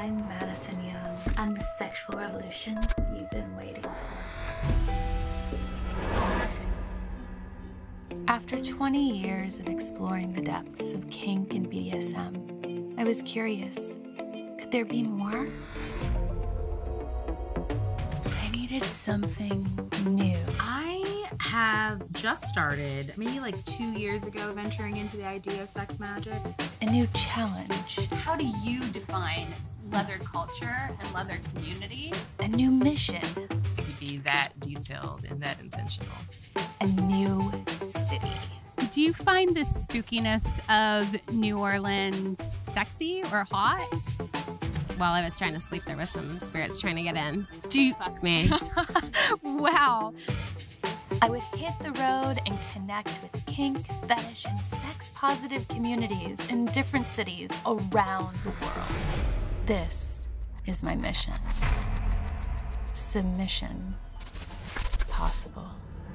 I'm Madison Young. I'm the sexual revolution you've been waiting for. After 20 years of exploring the depths of kink and BDSM, I was curious, could there be more? I needed something new. I have just started, maybe like 2 years ago, venturing into the idea of sex magic. A new challenge. How do you define leather culture and leather community? A new mission. It could be that detailed and that intentional. A new city. Do you find the spookiness of New Orleans sexy or hot? While I was trying to sleep, there was some spirits trying to get in. Do you fuck me? Wow. I would hit the road and connect with kink, fetish, and sex-positive communities in different cities around the world. This is my mission. Submission possible.